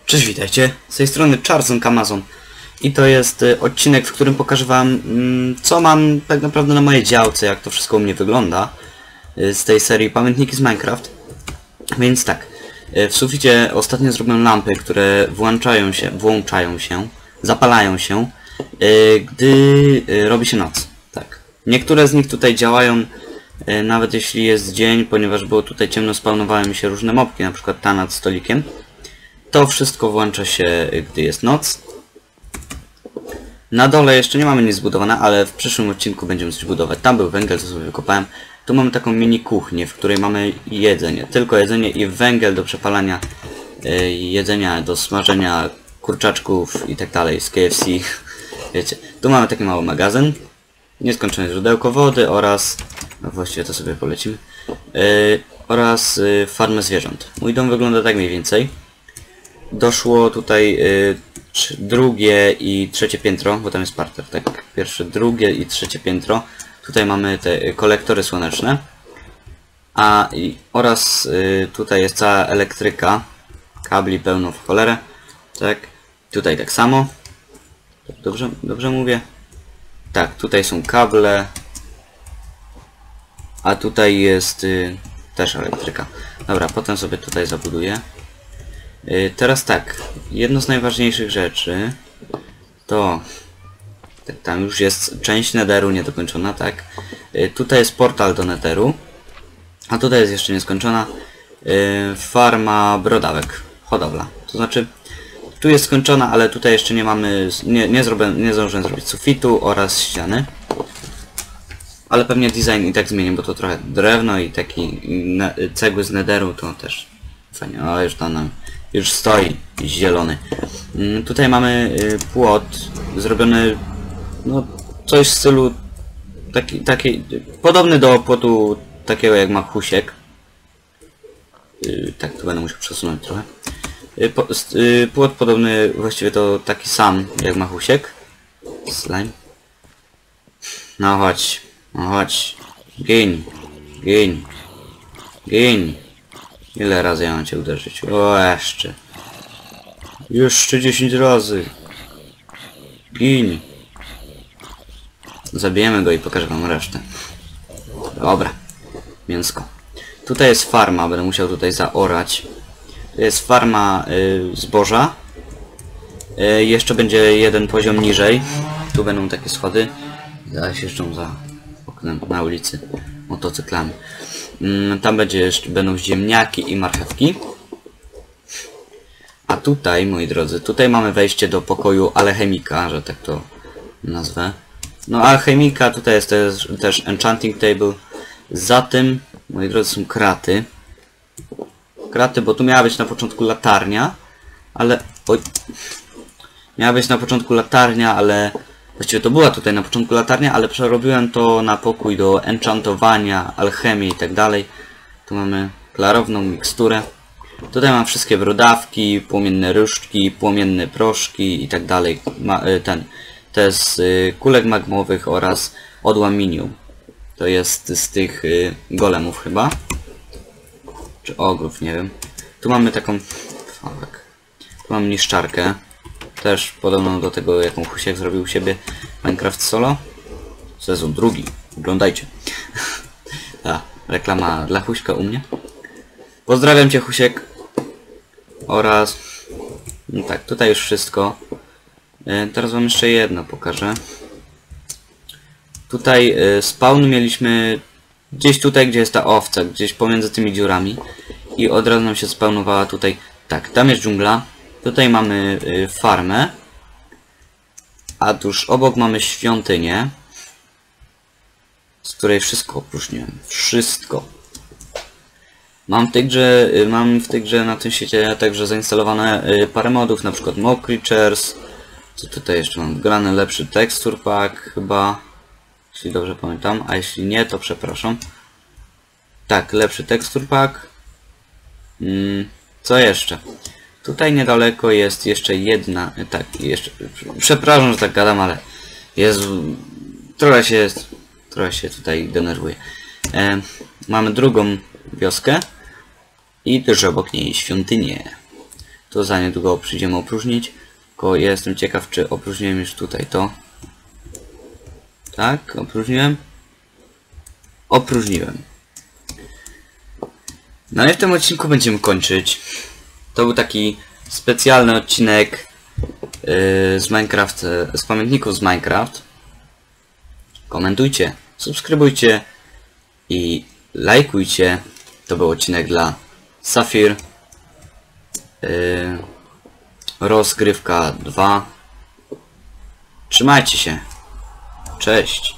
Cześć, witajcie. Z tej strony Charson Amazon. I to jest odcinek, w którym pokażę wam, co mam tak naprawdę na mojej działce, jak to wszystko u mnie wygląda. Z tej serii Pamiętniki z Minecraft. Więc tak, w suficie ostatnio zrobiłem lampy, które włączają się, zapalają się, gdy robi się noc. Tak. Niektóre z nich tutaj działają, nawet jeśli jest dzień, ponieważ było tutaj ciemno, spawnowały mi się różne mopki, na przykład ta nad stolikiem. To wszystko włącza się, gdy jest noc. Na dole jeszcze nie mamy nic zbudowane, ale w przyszłym odcinku będziemy coś budować. Tam był węgiel, co sobie wykopałem. Tu mamy taką mini kuchnię, w której mamy jedzenie. Tylko jedzenie i węgiel do przepalania jedzenia, do smażenia kurczaczków i tak dalej z KFC. Wiecie, tu mamy taki mały magazyn. Nieskończone źródełko wody oraz... No właściwie to sobie polecimy. Oraz farmę zwierząt. Mój dom wygląda tak mniej więcej. Doszło tutaj drugie i trzecie piętro, bo tam jest parter, tak? Pierwsze, drugie i trzecie piętro. Tutaj mamy te kolektory słoneczne. Oraz tutaj jest cała elektryka. Kabli pełno w cholerę. Tak. Tutaj tak samo. Dobrze mówię? Tak, tutaj są kable. A tutaj jest też elektryka. Dobra, potem sobie tutaj zabuduję. Teraz tak, jedno z najważniejszych rzeczy to tam już jest część netheru niedokończona, tak? Tutaj jest portal do netheru, a tutaj jest jeszcze nieskończona farma brodawek, hodowla. To znaczy, tu jest skończona, ale tutaj jeszcze nie mamy, nie zdążyłem zrobić sufitu oraz ściany. Ale pewnie design i tak zmienię, bo to trochę drewno i taki cegły z netheru to też fajnie. O, już tam nam już stoi zielony. Tutaj mamy płot zrobiony, no coś w stylu taki podobny do płotu takiego jak ma Husiek. Tak, tu będę musiał przesunąć trochę. Płot podobny, właściwie to taki sam jak ma Husiek. Slime. No chodź, no chodź. Gin. Ile razy ja mam cię uderzyć? O, jeszcze. Jeszcze 10 razy. Gin. Zabijemy go i pokażę wam resztę. Dobra. Mięsko. Tutaj jest farma, będę musiał tutaj zaorać. To jest farma zboża. Jeszcze będzie jeden poziom niżej. Tu będą takie schody. Zaraz jeżdżą za oknem na ulicy motocyklami. Tam będą ziemniaki i marchewki. A tutaj, moi drodzy, tutaj mamy wejście do pokoju alchemika, że tak to nazwę. No alchemika, tutaj jest też enchanting table. Za tym, moi drodzy, są kraty. Kraty, bo tu miała być na początku latarnia, ale... Oj. Miała być na początku latarnia, ale... Właściwie to była tutaj na początku latarnia, ale przerobiłem to na pokój do enchantowania, alchemii i tak dalej. Tu mamy klarowną miksturę. Tutaj mam wszystkie brodawki, płomienne różdżki, płomienne proszki i tak dalej. To jest z kulek magmowych oraz odłaminium. To jest z tych golemów chyba. Czy ogrów, nie wiem. Tu mamy taką... Tu mam niszczarkę. Też podobną do tego, jaką Husiek zrobił u siebie Minecraft Solo. Sezon drugi. Oglądajcie. Ta reklama dla Huśka u mnie. Pozdrawiam cię, Husiek. Oraz... No tak, tutaj już wszystko. Teraz wam jeszcze jedno pokażę. Tutaj spawn mieliśmy gdzieś tutaj, gdzie jest ta owca. Gdzieś pomiędzy tymi dziurami. I od razu nam się spawnowała tutaj. Tak, tam jest dżungla. Tutaj mamy farmę, a tuż obok mamy świątynię, z której wszystko opróżniłem. Wszystko. Mam w tej grze na tym świecie także zainstalowane parę modów, na przykład Mob Creatures. Co tutaj jeszcze mam? Grany lepszy texture pack chyba, jeśli dobrze pamiętam, a jeśli nie, to przepraszam. Tak, lepszy texture pack. Co jeszcze? Tutaj niedaleko jest jeszcze jedna... Tak, jeszcze... Przepraszam, że tak gadam, ale... Jezu... Trochę się tutaj denerwuję. Mamy drugą wioskę. I też obok niej świątynię. To za niedługo przyjdziemy opróżnić. Tylko ja jestem ciekaw, czy opróżniłem już tutaj to. Tak, opróżniłem. Opróżniłem. No i w tym odcinku będziemy kończyć. To był taki specjalny odcinek z Minecraft, z pamiętników z Minecraft. Komentujcie, subskrybujcie i lajkujcie. To był odcinek dla Safir. Rozgrywka 2. Trzymajcie się. Cześć.